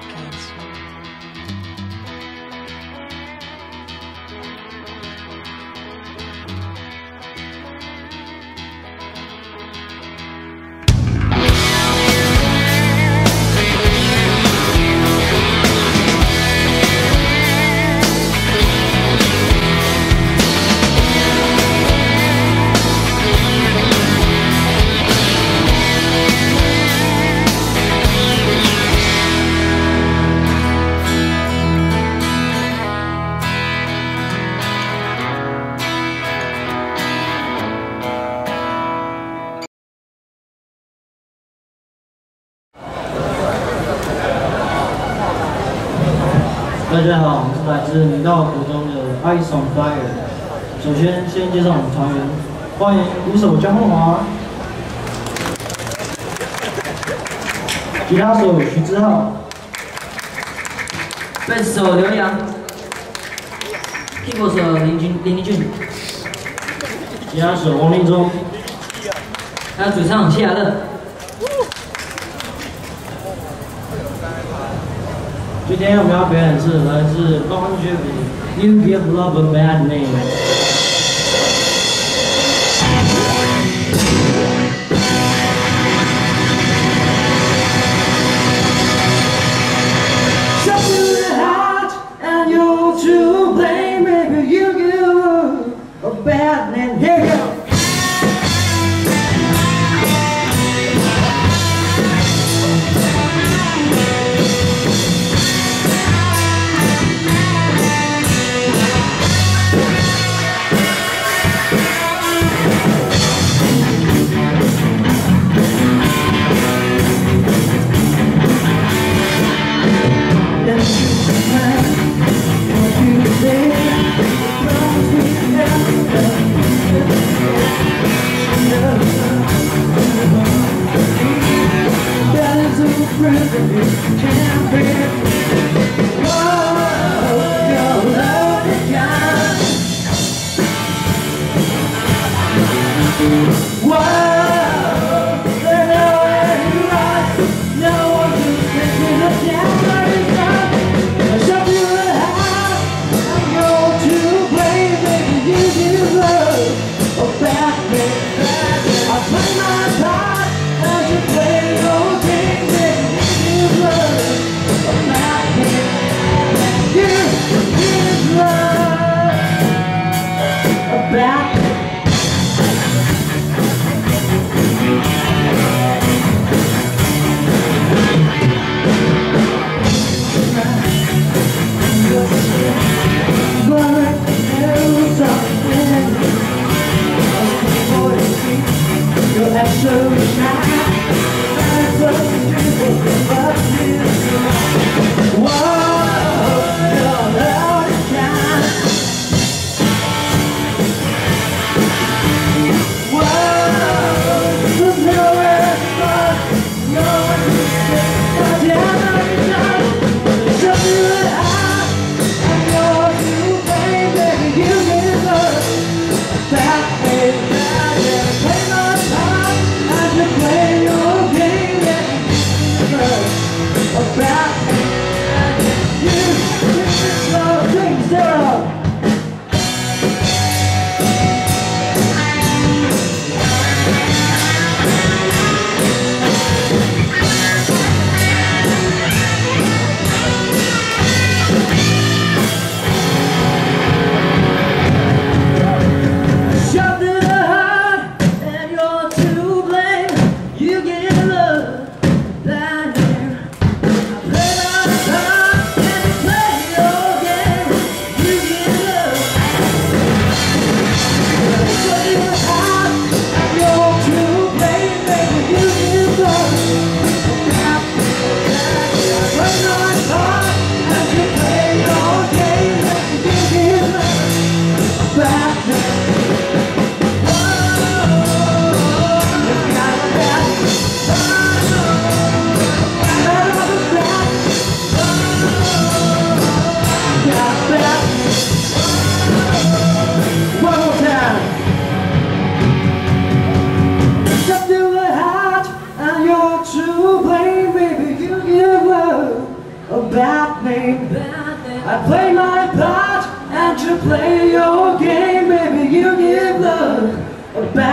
大家好，我是来自明道国中的YAMAHA and Supply。首先，介绍我们团员，欢迎鼓手江凤华，吉他手徐志浩， 贝斯手刘洋 ，keyboard 手林立俊， 吉他手王立忠， 还有主唱谢亚乐。 今天我们要表演的是来自Jovi《You Give Love a Bad Name》。 Here game. I play my part and you play your game. Maybe you give love a bad